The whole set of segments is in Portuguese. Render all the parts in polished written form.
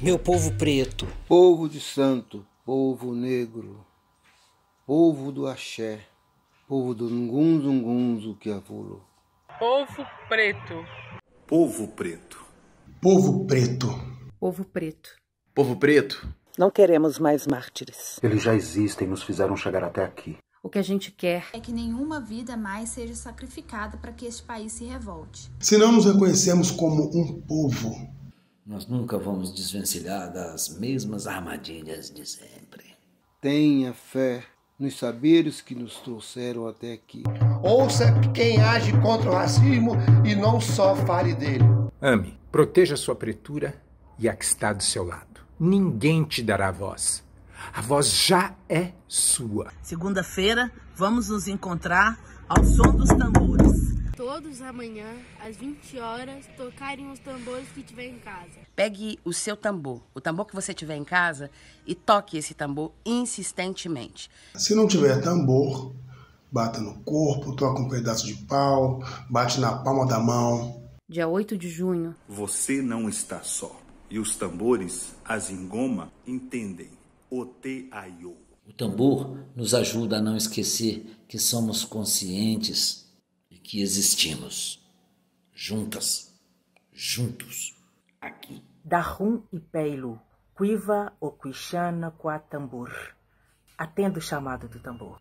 Meu povo preto, povo de santo, povo negro, povo do axé, povo do ngunzungunzu que avulo. Povo preto. Povo preto. Povo preto. Povo preto. Povo preto. não queremos mais mártires. Eles já existem, nos fizeram chegar até aqui. O que a gente quer é que nenhuma vida mais seja sacrificada para que este país se revolte. Se não nos reconhecemos como um povo, nós nunca vamos desvencilhar das mesmas armadilhas de sempre. Tenha fé nos saberes que nos trouxeram até aqui. Ouça quem age contra o racismo e não só fale dele. Ame, proteja sua pretura e a que está do seu lado. Ninguém te dará voz. A voz já é sua. Segunda-feira, vamos nos encontrar ao som dos tambores. Todos amanhã, às 20 horas, tocarem os tambores que tiver em casa. Pegue o seu tambor, o tambor que você tiver em casa, e toque esse tambor insistentemente. Se não tiver tambor, bata no corpo, toca um pedaço de pau, bate na palma da mão. Dia 8 de junho. Você não está só. E os tambores, as engoma, entendem. O tambor nos ajuda a não esquecer que somos conscientes e que existimos. Juntas, juntos, aqui. Dahum e Peilu, Quiva ou Quixana qua tambor. Atenda o chamado do tambor.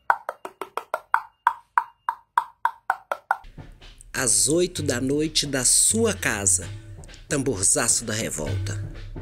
Às 8 da noite da sua casa, tamborzaço da revolta.